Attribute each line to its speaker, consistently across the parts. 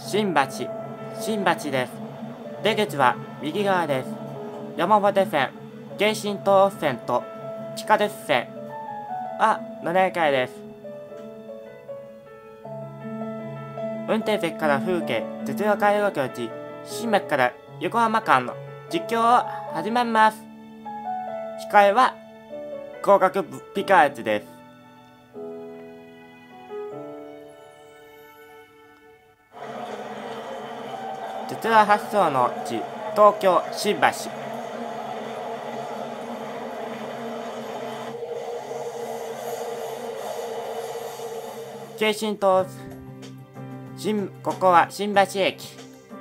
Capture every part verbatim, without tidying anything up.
Speaker 1: 新橋、新橋です。出口は右側です。山手線、京浜東北線と地下鉄線は乗り換えです。運転席から風景、鉄道開業境地、新橋から横浜間の実況を始めます。司会は広角ピカーチです。鉄道発祥の地、東京新橋。京浜東新ここは新橋駅。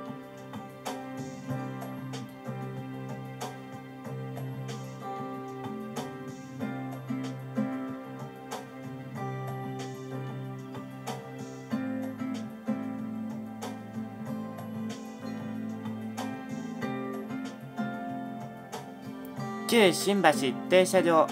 Speaker 1: 旧新橋停車場。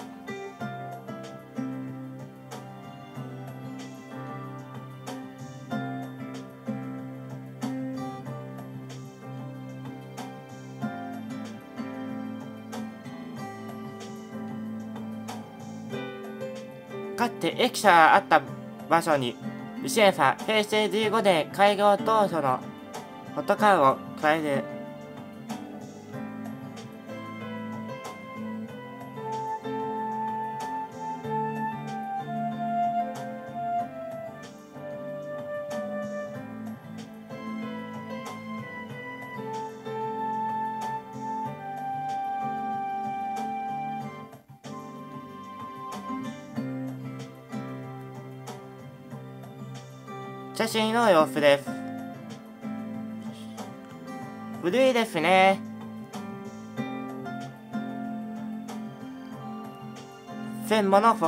Speaker 1: かつて駅舎があった場所ににせんさんへいせいじゅうごねん開業当初のフォトカーを加える。写真の様子です。古いですね。線路の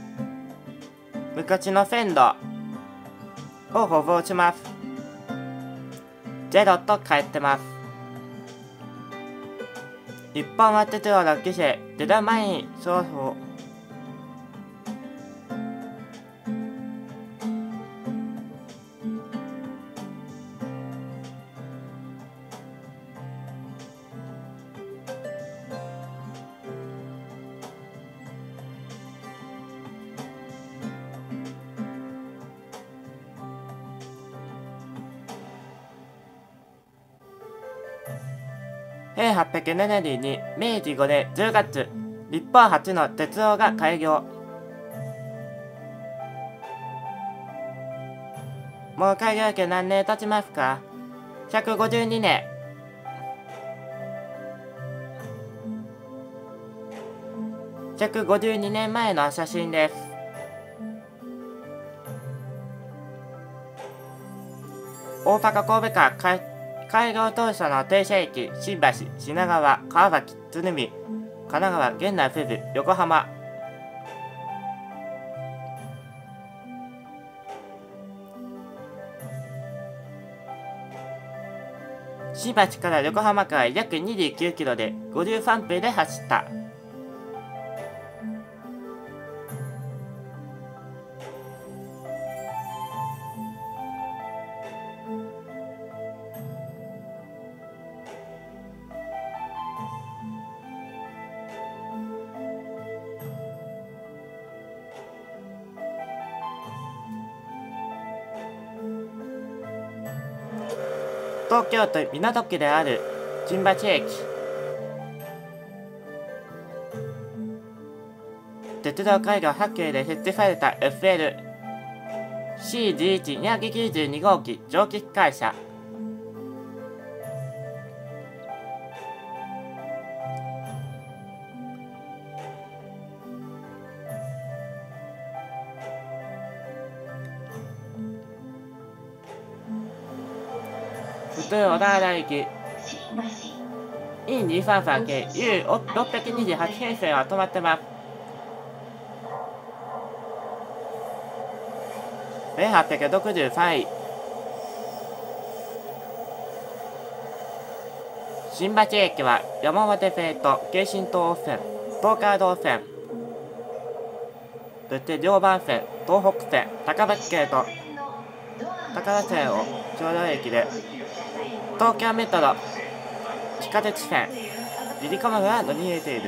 Speaker 1: 昔の線路を保存します。ゼロと書いてます。一般は鉄道の規制出る前にそうそう。せんはっぴゃくななねんにめいじごねんじゅうがつ、日本初の鉄道が開業。もう開業期何年経ちますか？ひゃくごじゅうにねん。ひゃくごじゅうにねんまえの写真です。大阪神戸間開開業当初の停車駅、新橋、品川、川崎、鶴見、神奈川、現内西部、横浜。新橋から横浜間約にじゅうきゅうキロでごじゅうさんぷんで走った。東京都港区である新橋駅。鉄道開業はっきで設置された エフエルシーじゅういちにひゃくきゅうじゅうに 号機蒸気機関車。普通小田原行き イーにーさんさん系 ユーろっぴゃくにじゅうはち 編成は止まってます。せんはっぴゃくろくじゅうさんい。新橋駅は山手線と京浜東北線、東海道線、そして常磐線、東北線、高崎系と高田線を長野駅で東京メトロ地下鉄線ゆりかもめが乗り入れている。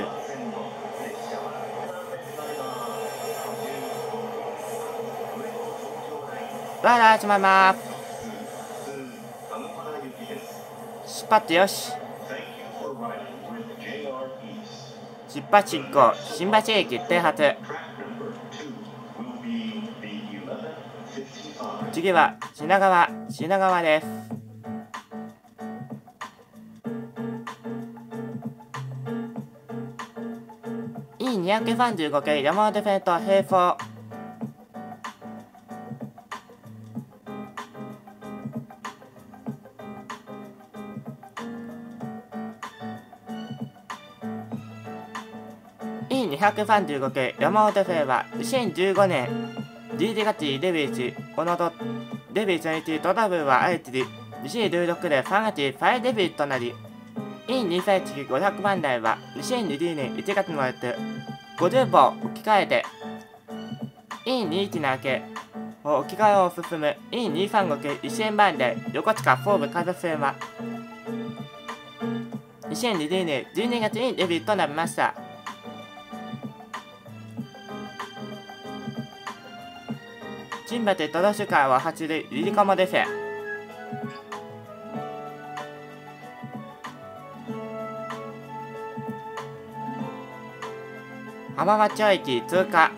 Speaker 1: ドアが閉まります。出発よし。出発進行。新橋駅停発。次は品川品川です。イーにひゃくさんじゅうご 系山手線と並走。イーにひゃくさんじゅうご 系山手線はにせんじゅうごねんじゅういちがつにデビューし、このとデビュー初日トラブルは相次ぎ、にせんじゅうろくねんさんがつに再デビューとなり、イーにひゃくさんじゅうごひゃくばん台はにせんにじゅうねんいちがつにもやってごじゅっぽん置き換えて、イーにじゅういちな系を置き換えを進む イーにひゃくさんじゅうご 系せんばん台横須賀総武開発線は、にせんにじゅうねんじゅうにがつにデビューとなりました。新橋トロシカを走るゆりかもです。浜松町駅通過。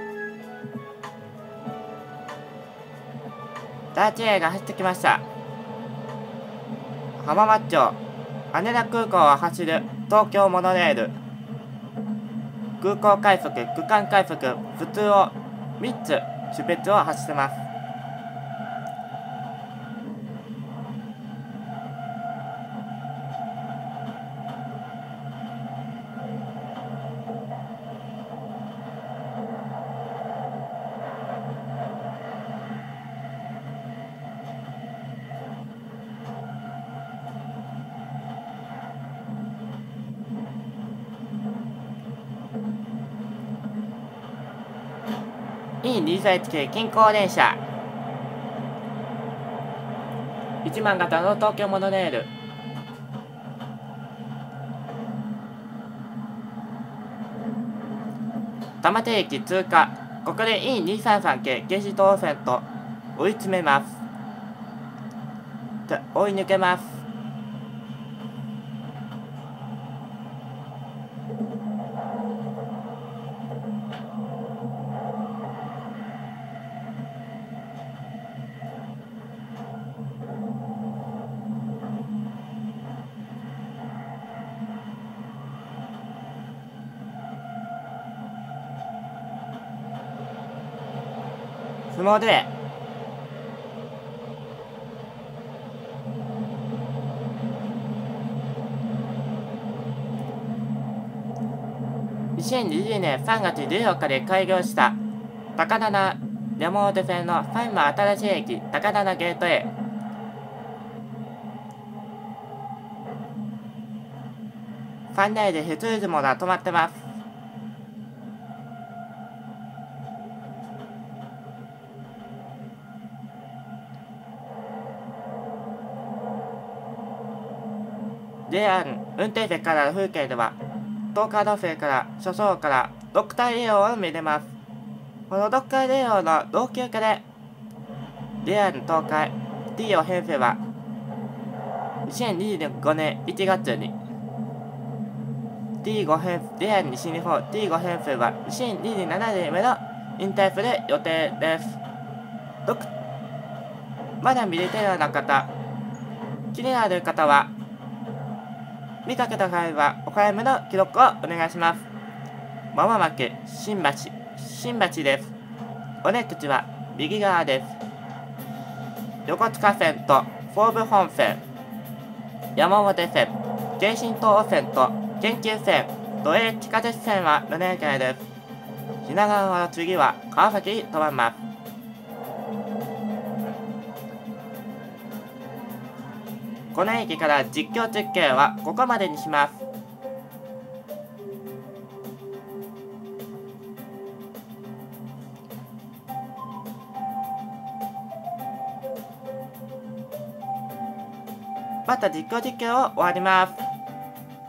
Speaker 1: ダーチエーが走ってきました。浜松町羽田空港を走る東京モノレール。空港快速、区間快速、普通をみっつ種別を走ってます。イーにひゃくさんじゅういち 系近郊電車。いちまん型の東京モノレール。玉手駅通過。ここで イーにひゃくさんじゅうさん 系京浜東線と追い詰めます。追い抜けます。相撲でにせんにじゅうねんさんがつじゅうよっかで開業した高棚山手線のファイマー新しい駅高棚ゲートウェイ。館内で普通相撲が止まってます。ジェイアール 運転席からの風景では、東海道線から車窓からドクターイエローを見れます。このドクターイエローの老朽化で、ジェイアール 東海 ティー を編成は、にせんにじゅうごねんいちがつに、ティーご 編、ジェイアール 西日本 ティーご 編成はにせんにじゅうななねんめの引退する予定です。ドクまだ見れてるような方、気になる方は、見かけた際はお早めの記録をお願いします。まもなく新橋、新橋です。お出口は右側です。横須賀線と総武本線、山手線、京浜東線と京急線、都営地下鉄線は乗り換えです。品川の次は川崎に止まります。この駅から実況中継はここまでにします。 また実況実況を終わります。